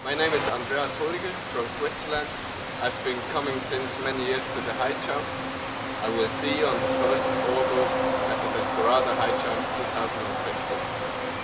My name is Andreas Hulge from Switzerland. I've been coming since many years to the high jump. I will see you on the 1st of August at the Desperado High Jump 2015.